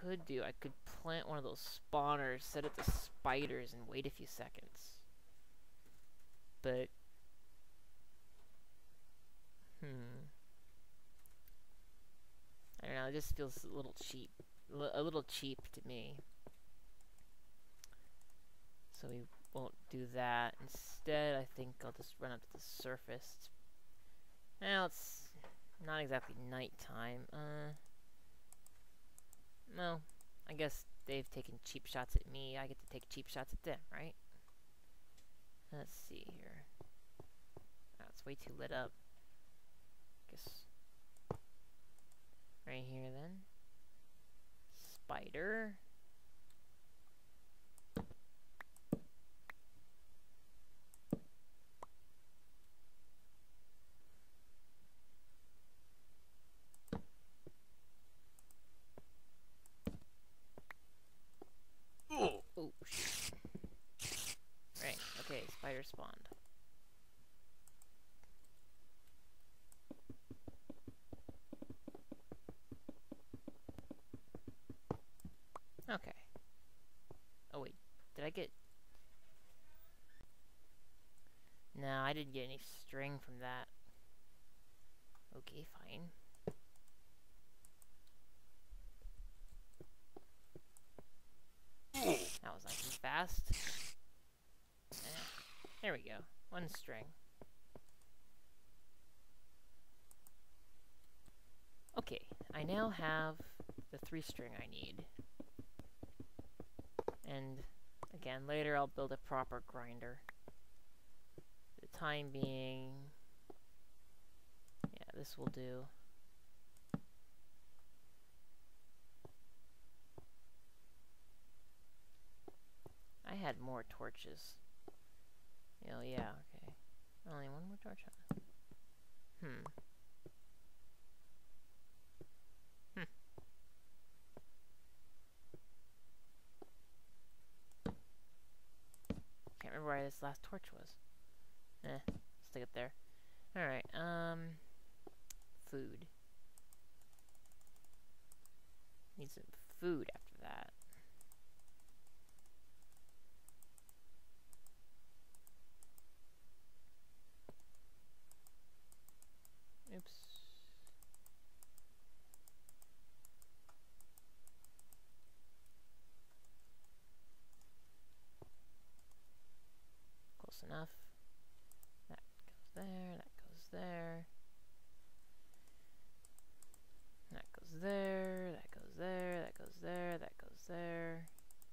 could do, I could plant one of those spawners, set it to spiders, and wait a few seconds. But, I don't know, it just feels a little cheap. A little cheap to me. So we won't do that. Instead, I think I'll just run up to the surface. Now, it's not exactly nighttime. No. I guess they've taken cheap shots at me. I get to take cheap shots at them, right? Let's see here. Oh, it's way too lit up. Guess right here then. Spider. Oh, shit. Right, okay, spider spawned. Okay. Oh wait, did I get... No, I didn't get any string from that. Okay, fine. That was nice and fast. There we go. One string. Okay, I now have the 3 string I need. And again, later I'll build a proper grinder. For the time being, yeah, this will do. I had more torches. Oh yeah, okay. Only one more torch. Can't remember where this last torch was. Stick it there. Alright, food. Need some food after that. Oops. Close enough. That goes there, that goes there. That goes there, that goes there, that goes there, that goes there.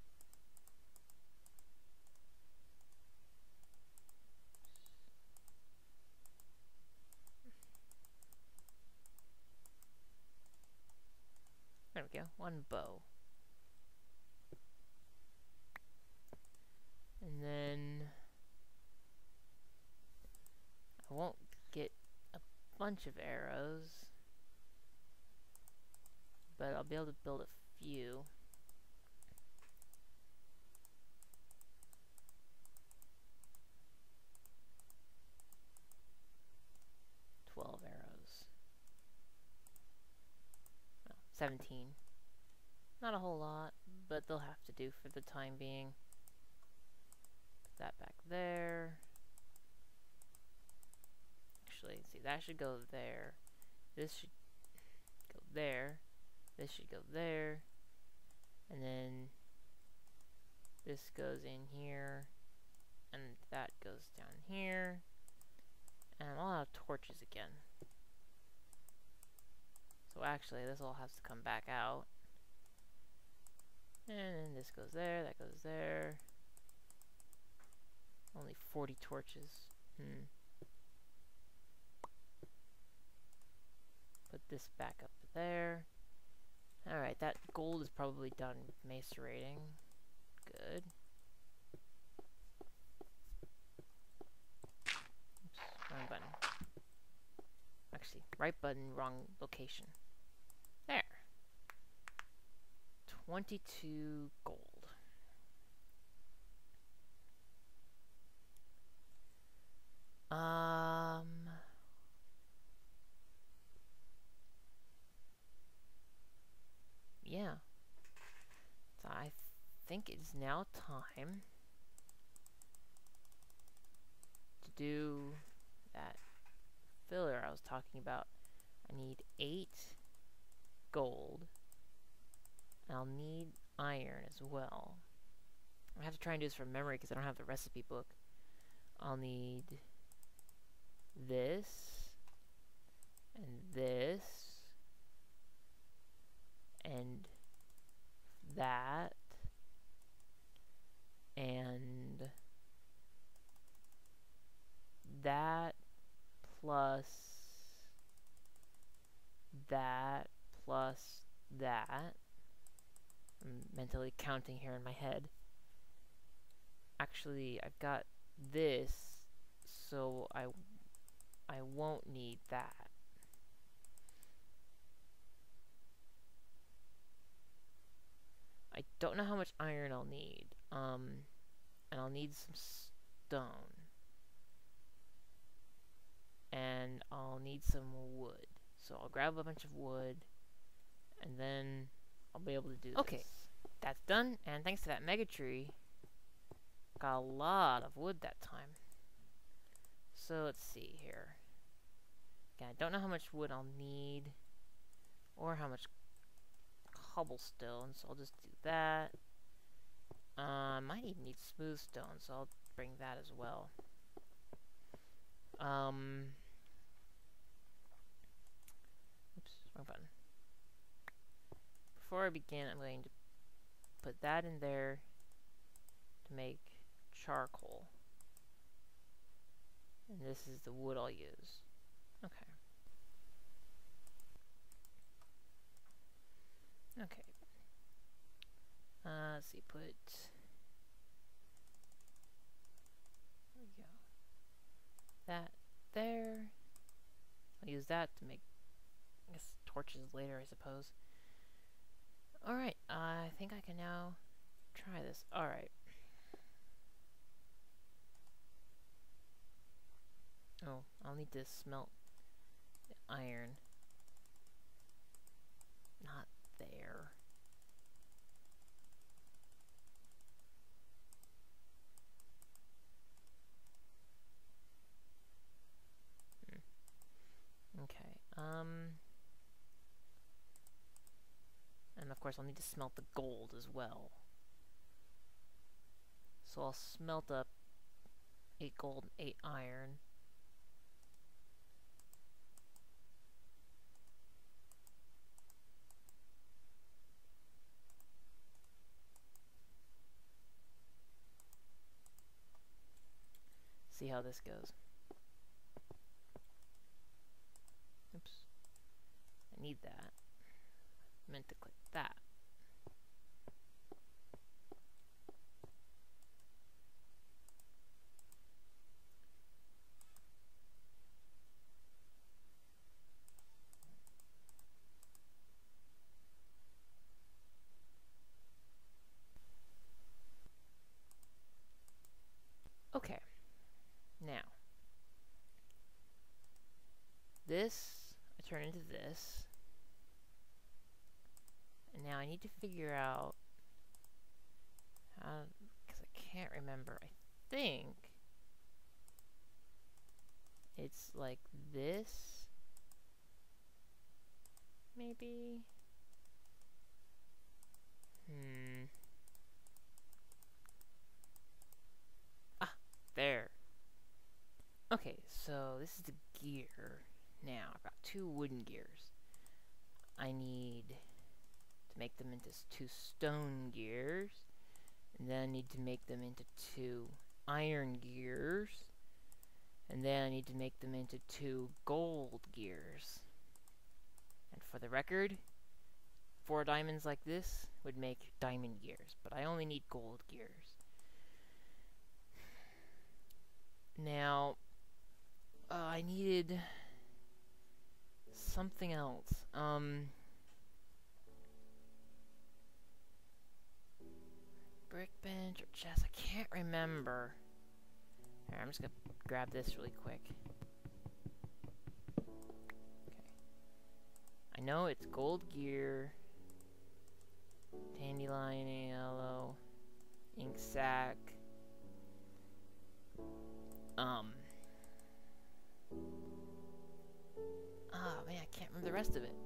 There we go, one bow. And then I won't get a bunch of arrows, but I'll be able to build a few. Arrows. Well, 17. Not a whole lot, but they'll have to do for the time being. Put that back there. Actually, see, that should go there. This should go there. This should go there. And then this goes in here. And that goes down here. And I'll have torches again. So actually, this all has to come back out. And then this goes there, that goes there. Only 40 torches. Put this back up there. Alright, that gold is probably done macerating. Good. Oops, wrong button. Actually, right button, wrong location. There. 22 gold. Yeah. So I think it's now time to do that filler I was talking about. I need 8 gold. And I'll need iron as well. I have to try and do this from memory because I don't have the recipe book. I'll need this and this and that and that plus that plus that. I'm mentally counting here in my head. Actually, I've got this, so I won't need that. I don't know how much iron I'll need. And I'll need some stone. And I'll need some wood. So I'll grab a bunch of wood, and then I'll be able to do this. Okay, that's done, and thanks to that mega tree, got a lot of wood that time. So let's see here. Okay, I don't know how much wood I'll need, or how much cobblestone, so I'll just do that. Might even need smooth stone, so I'll bring that as well. Oops, wrong button. Before I begin, I'm going to put that in there to make charcoal. And this is the wood I'll use. Okay. Okay. Let's see, put... There we go. That there. I'll use that to make, I guess, torches later, I suppose. Alright, I think I can now try this. Alright. Oh, I'll need to smelt the iron. Not there. Okay, and of course I'll need to smelt the gold as well. So I'll smelt up 8 gold and 8 iron. See how this goes. Oops. I need that. I meant to click that. Okay. Now. This, I turn into this. And now I need to figure out how, because I can't remember. I think it's like this. Maybe. Ah, there. Okay, so this is the gear. Now, I've got 2 wooden gears. I need to make them into 2 stone gears. And then I need to make them into 2 iron gears. And then I need to make them into 2 gold gears. And for the record, 4 diamonds like this would make diamond gears. But I only need gold gears. Now, I needed something else. Brickbench or chest? I can't remember. Here, I'm just gonna grab this really quick. Okay. I know it's gold gear, dandelion sack. Oh man, I can't remember the rest of it.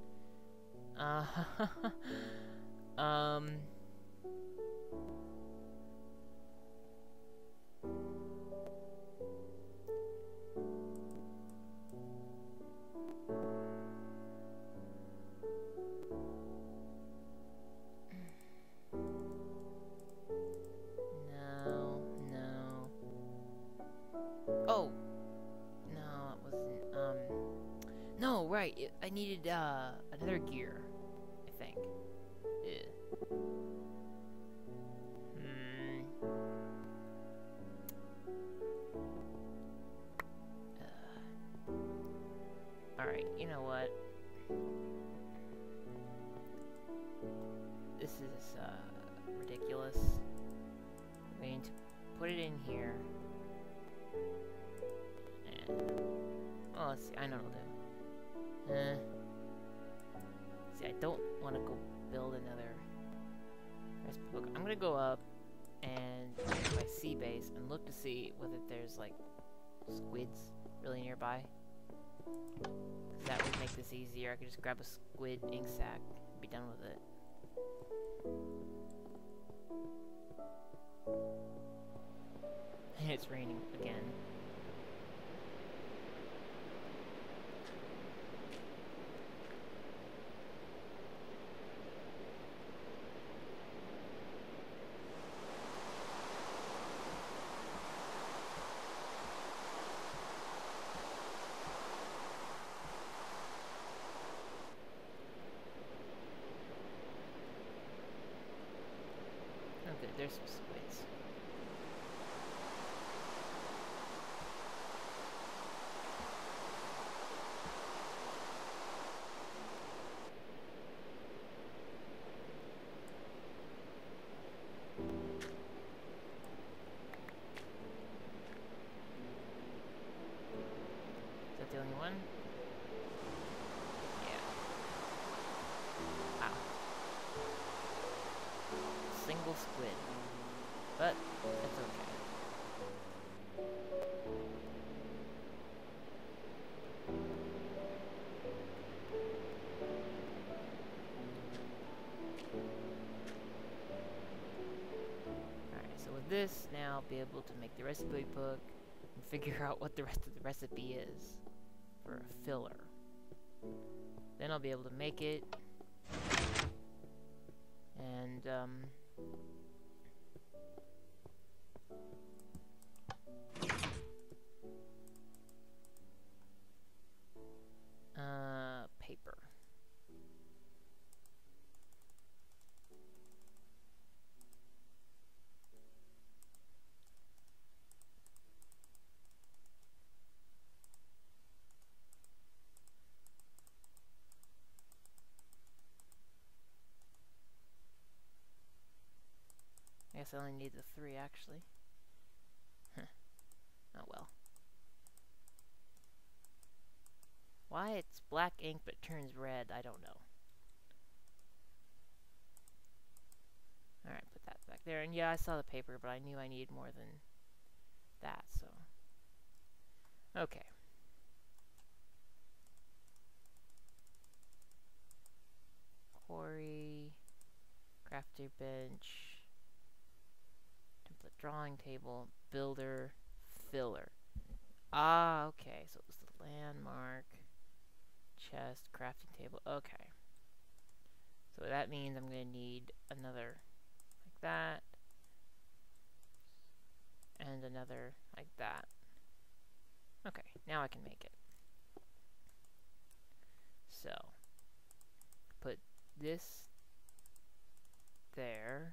Oh! No, it wasn't, no, right, I needed, another gear, I think. Yeah. Alright, you know what? This is, ridiculous. I'm going to put it in here. And, well, let's see, I know what I'll do. See, I don't want to go build another recipe book. I'm gonna go up and my sea base and look to see whether there's, like, squids really nearby. That would make this easier. I could just grab a squid ink sac and be done with it. And it's raining again. Okay, there's some squids. Is that the only one? Yeah. Wow. Single squid. But it's okay. Alright, so with this, now I'll be able to make the recipe book and figure out what the rest of the recipe is for a filler. Then I'll be able to make it. And, paper. I guess I only need the 3 actually. Huh. Oh well. Why it's black ink but turns red, I don't know. Alright, put that back there. And yeah, I saw the paper, but I knew I needed more than that, so. Okay. Quarry, crafter bench, template drawing table, builder, filler. Ah, okay, so it was the landmark, chest, crafting table, okay. So that means I'm going to need another like that, and another like that. Okay, now I can make it. So, put this there,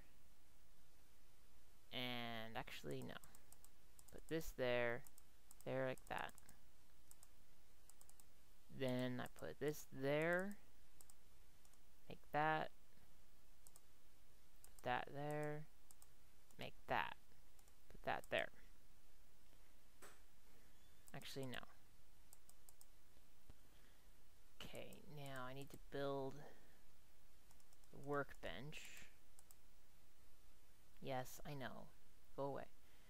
and actually no. Put this there, there like that. Then I put this there, make that, put that there, make that, put that there. Actually, no. Okay, now I need to build the workbench. Yes, I know. go away.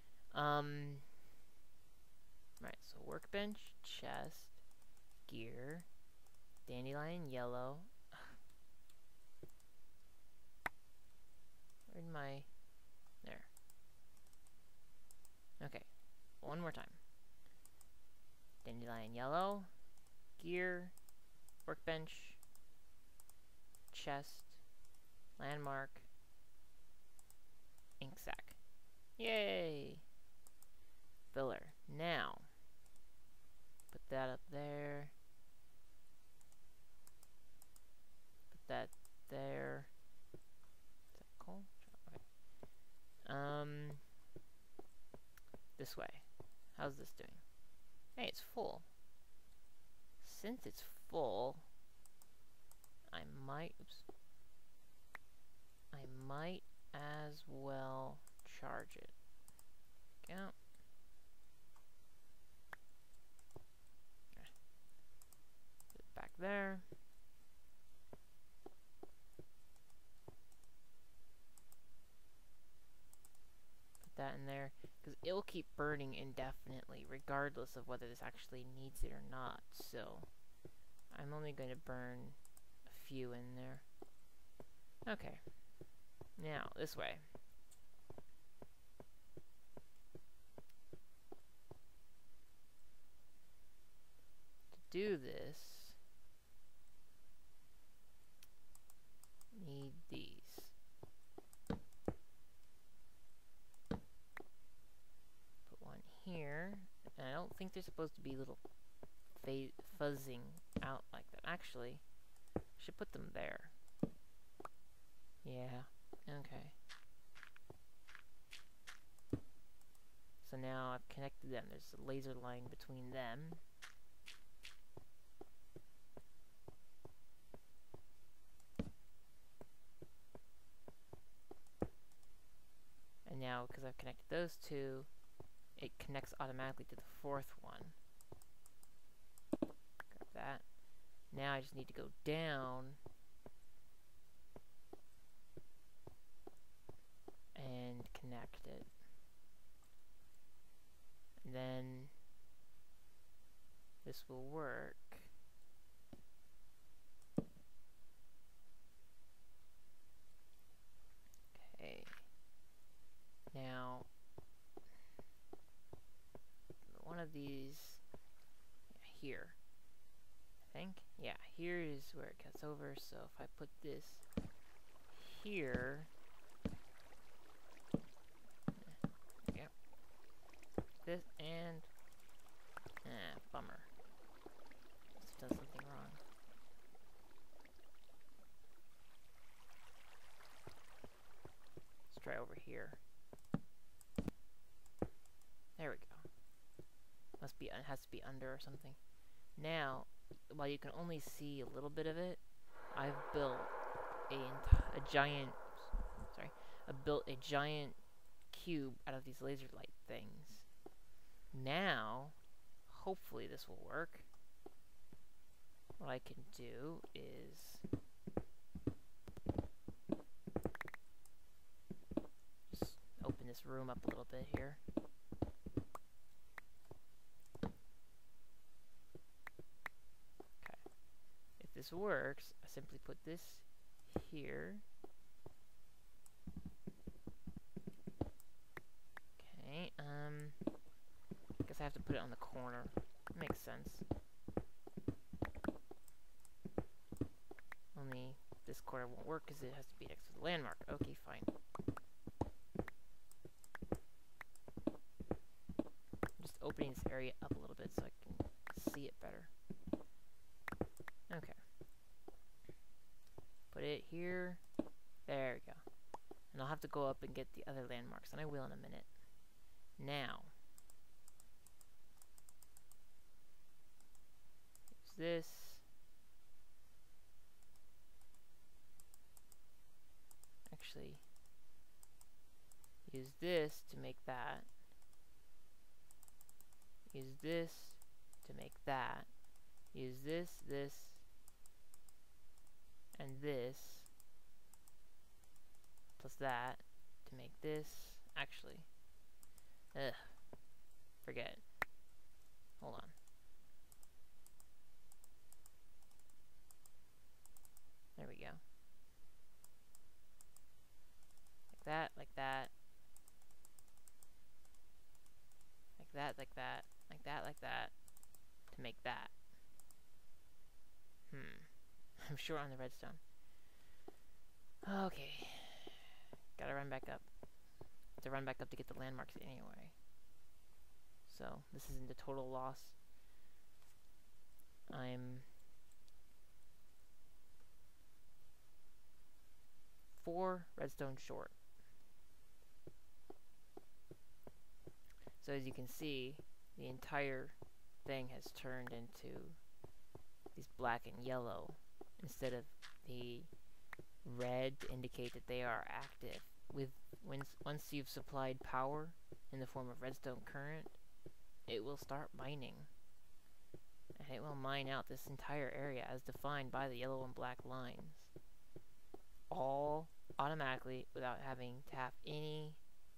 Right, so workbench, chest, gear, dandelion yellow. Where'd my... There. Okay, one more time. Dandelion yellow, gear, workbench, chest, landmark, ink sac. Yay! Filler. Now, put that up there. Put that there. Is that cool? Okay. This way. How's this doing? Hey, it's full. Since it's full, I might as well charge it. Go. Put it back there. Put that in there, because it'll keep burning indefinitely, regardless of whether this actually needs it or not. So, I'm only going to burn a few in there. Okay. Now, this way. To do this, need these. Put one here, and I don't think they're supposed to be little fuzzing out like that. Actually, I should put them there. Yeah, okay. So now I've connected them. There's a laser line between them. And now, because I've connected those two, it connects automatically to the fourth one. Grab that. Now I just need to go down and connect it. And then this will work. Okay. Now, one of these here, I think. Yeah, here is where it cuts over. So if I put this here, yeah, this and bummer. Must have done something wrong. Let's try over here. There we go. Must be, it has to be under or something. Now, while you can only see a little bit of it, I've built a giant cube out of these laser light things. Now, hopefully this will work. What I can do is just open this room up a little bit here. If this works, I simply put this here. Okay, guess I have to put it on the corner. Makes sense. Only this corner won't work because it has to be next to the landmark. Okay, fine. I'm just opening this area up a little bit so I can see it better. Okay. Put it here. There we go. And I'll have to go up and get the other landmarks, and I will in a minute. Now, use this. Actually, use this to make that. Use this to make that. Use this, this, and this, plus that to make this. Actually, Ugh. Forget it. Hold on. There we go. Like that, like that. Like that, like that. Like that, like that. To make that. I'm short on the redstone. Okay. Gotta run back up. To run back up to get the landmarks anyway. So, this isn't a total loss. I'm 4 redstone short. So as you can see, the entire thing has turned into these black and yellow instead of the red to indicate that they are active. Once you've supplied power in the form of redstone current, it will start mining. And it will mine out this entire area as defined by the yellow and black lines. All automatically without having to have any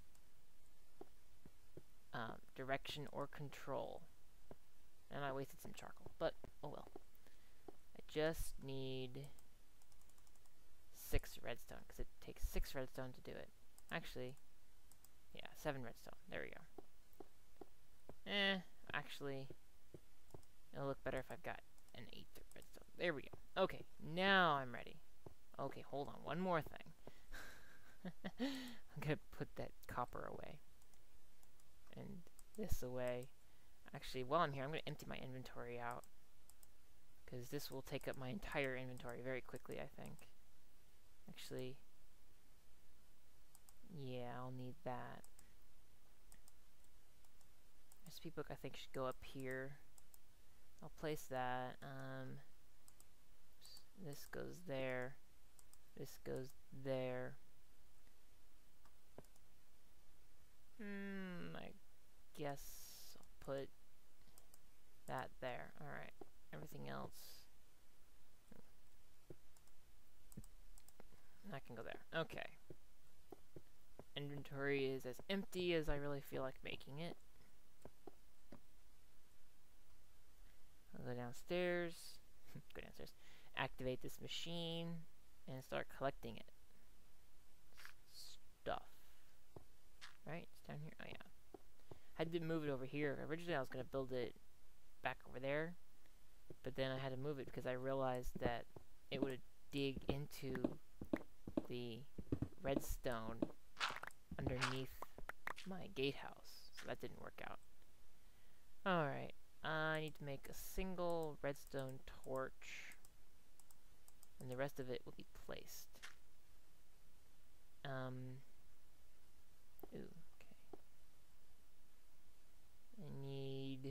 direction or control. And I wasted some charcoal, but oh well. I just need 6 redstone, because it takes 6 redstone to do it. Actually, yeah, 7 redstone. There we go. Actually, it'll look better if I've got an 8th redstone. There we go. Okay, now I'm ready. Okay, hold on. One more thing. I'm gonna put that copper away. And this away. Actually, while I'm here, I'm gonna empty my inventory out. Because this will take up my entire inventory very quickly, I think. Actually, yeah, I'll need that. Recipe book, I think, should go up here. I'll place that. This goes there. This goes there. I guess I'll put that there. Alright. Everything else. That can go there. Okay. Inventory is as empty as I really feel like making it. I'll go downstairs. Go downstairs. Activate this machine and start collecting it. Stuff. Right? It's down here. Oh yeah. Had to move it over here. Originally I was gonna build it back over there, but then I had to move it because I realized that it would dig into the redstone underneath my gatehouse, so that didn't work out. Alright, I need to make a single redstone torch, and the rest of it will be placed. Ooh, okay. I need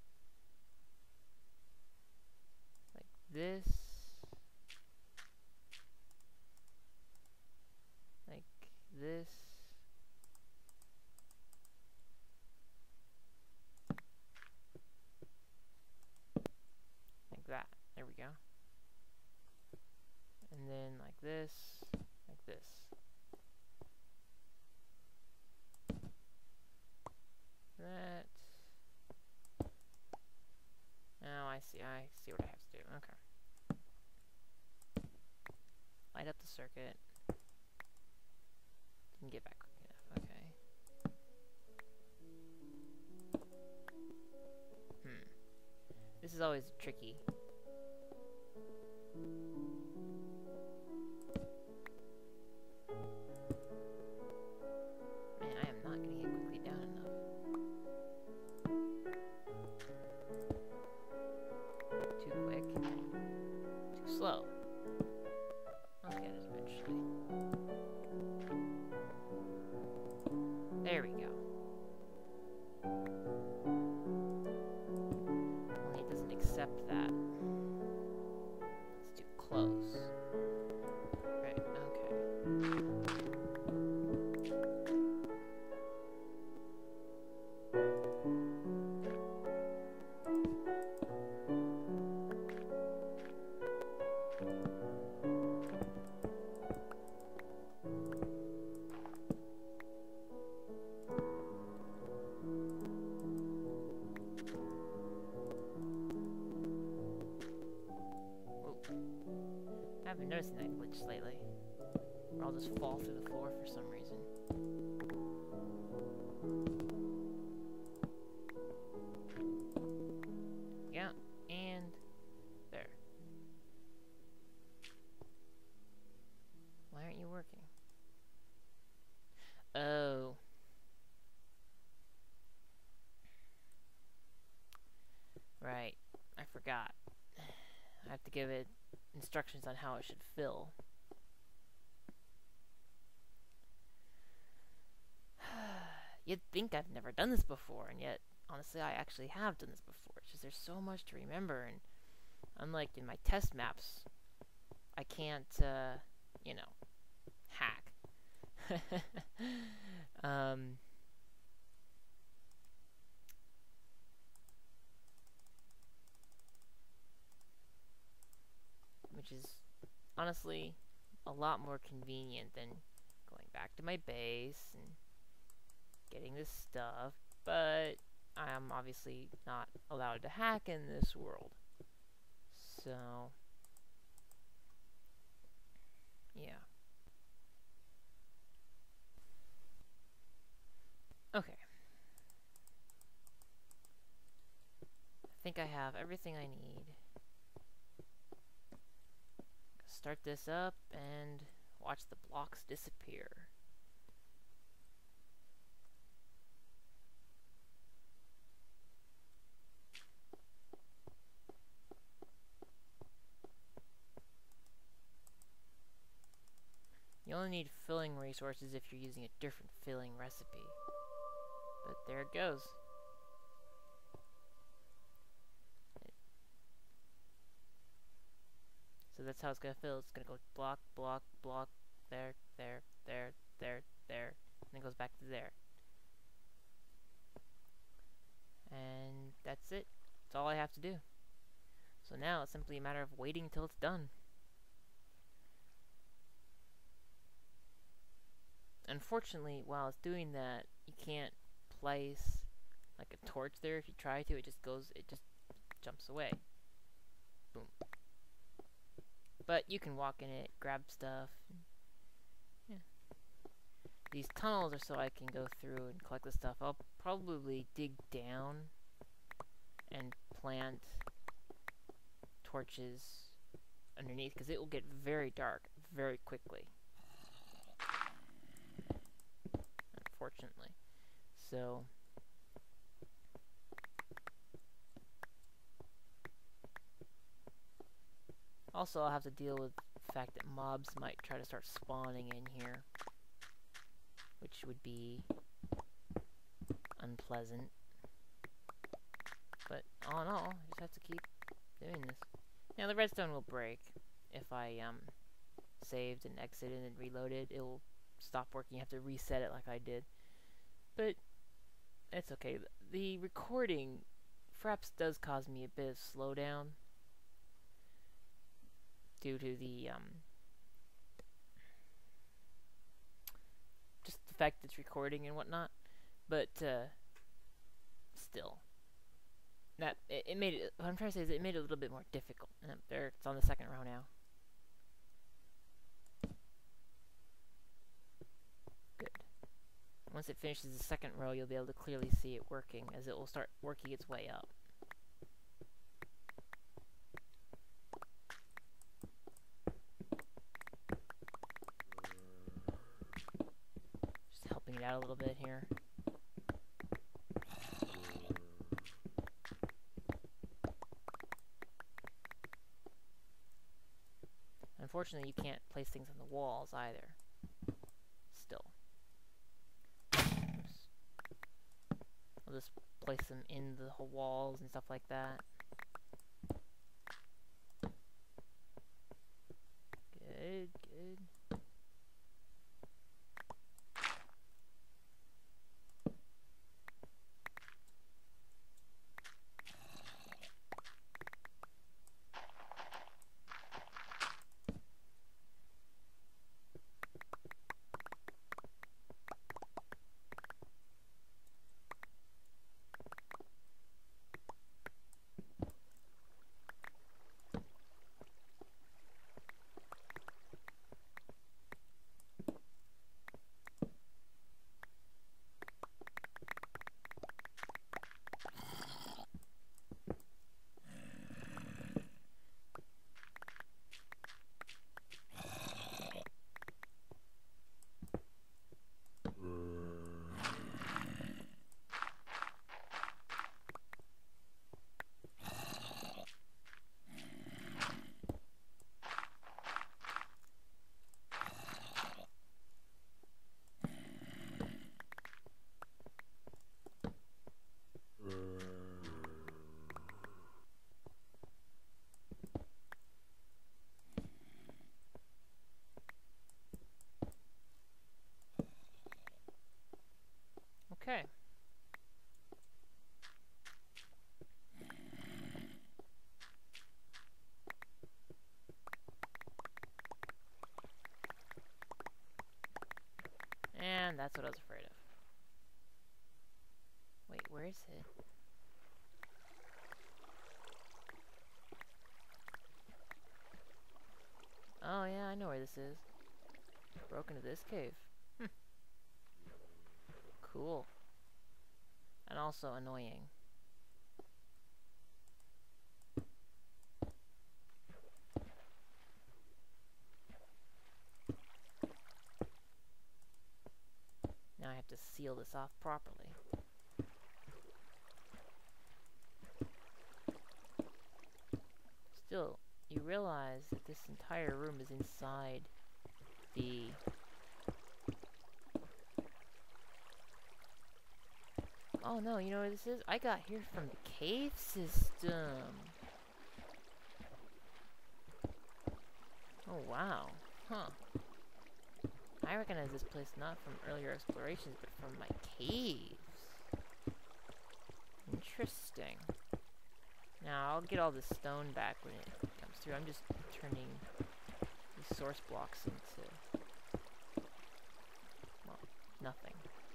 like this, like this, like that. There we go. And then like this, like this. That. Oh, I see what I have to do. Okay. Light up the circuit. Didn't get back quick enough. Okay. This is always tricky. Man, I am not getting it quickly down enough. Too quick. Too slow. I'll get it eventually. There we go. Only it doesn't accept that. It's too close. Right, okay. I've been noticing that glitch lately. Where I'll just fall through the floor for some reason. Yeah, and there. Why aren't you working? Oh. Right. I forgot. I have to give it instructions on how it should fill. You'd think I've never done this before, and yet, honestly, I actually have done this before. It's just there's so much to remember, and unlike in my test maps, I can't, you know, hack. Which is, honestly, a lot more convenient than going back to my base and getting this stuff, but I am obviously not allowed to hack in this world. So, yeah. Okay. I think I have everything I need. Start this up and watch the blocks disappear. You only need filling resources if you're using a different filling recipe. But there it goes. So that's how it's gonna fill. It's gonna go block, block, block, there, there, there, there, there, and it goes back to there. And that's it. That's all I have to do. So now it's simply a matter of waiting until it's done. Unfortunately, while it's doing that, you can't place like a torch there. If you try to, it just jumps away. Boom. But you can walk in it, grab stuff. Yeah. These tunnels are so I can go through and collect the stuff. I'll probably dig down and plant torches underneath, because it will get very dark very quickly. Unfortunately. So also I'll have to deal with the fact that mobs might try to start spawning in here, which would be unpleasant. But all in all, I just have to keep doing this. Now the redstone will break if I saved and exited and reloaded. It will stop working. You have to reset it like I did. But it's okay. The recording perhaps does cause me a bit of slowdown due to the just the fact that it's recording and whatnot. But still, that it made it. What I'm trying to say is it made it a little bit more difficult. And there, it's on the second row now. Good. Once it finishes the second row, you'll be able to clearly see it working, as it will start working its way up. Just helping it out a little bit here. Unfortunately, you can't place things on the walls either. Still. Oops. I'll just place them in the whole walls and stuff like that. Good, good. And that's what I was afraid of. Wait, where is it? Oh yeah, I know where this is. Broke into this cave. Cool. And also annoying. Now I have to seal this off properly. Still, you realize that this entire room is inside the... Oh no, you know what this is? I got here from the cave system. Oh wow. Huh. I recognize this place not from earlier explorations, but from my caves. Interesting. Now, I'll get all this stone back when it comes through. I'm just turning these source blocks into... well, nothing.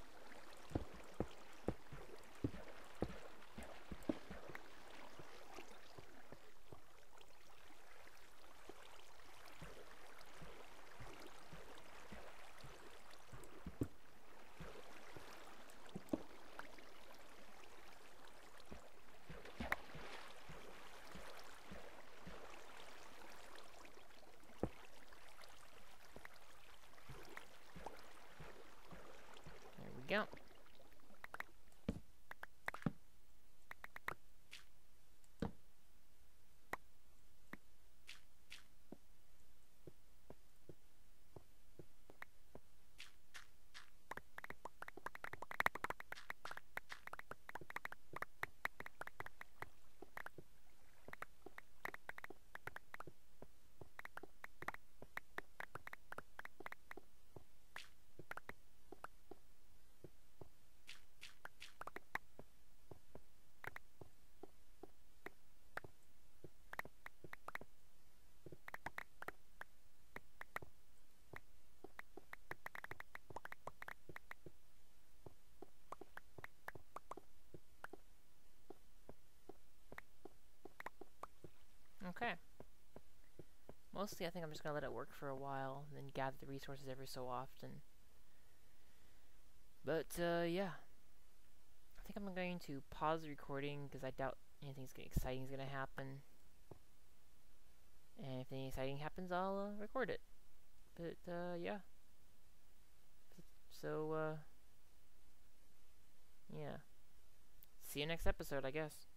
Go. Okay. Mostly I think I'm just gonna let it work for a while, and then gather the resources every so often. But, yeah. I think I'm going to pause the recording, because I doubt anything exciting is gonna happen. And if anything exciting happens, I'll, record it. But, yeah. So, yeah. See you next episode, I guess.